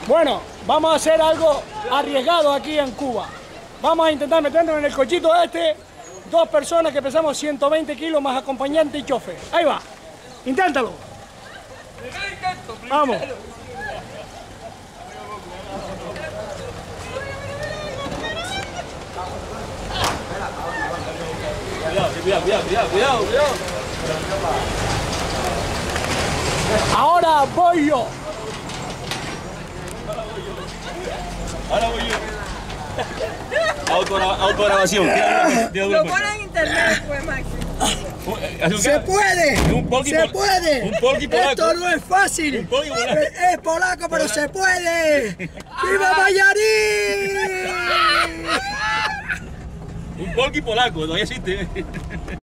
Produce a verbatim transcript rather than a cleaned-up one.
Bueno, vamos a hacer algo arriesgado aquí en Cuba. Vamos a intentar meternos en el cochito este, dos personas que pesamos ciento veinte kilos más acompañante y chofer. Ahí va, inténtalo. Vamos. Cuidado, cuidado, cuidado, cuidado, cuidado. Ahora voy yo. Ahora voy yo. Autogra autograbación. Lo ponen en internet, pues, Maxi. ¡Se puede! Un polki ¡Se pol puede! Un polki polaco. Esto no es fácil. Un polki polaco. Es, es polaco, pero se puede. ¡Viva Mayarín! Un polki polaco, todavía existe.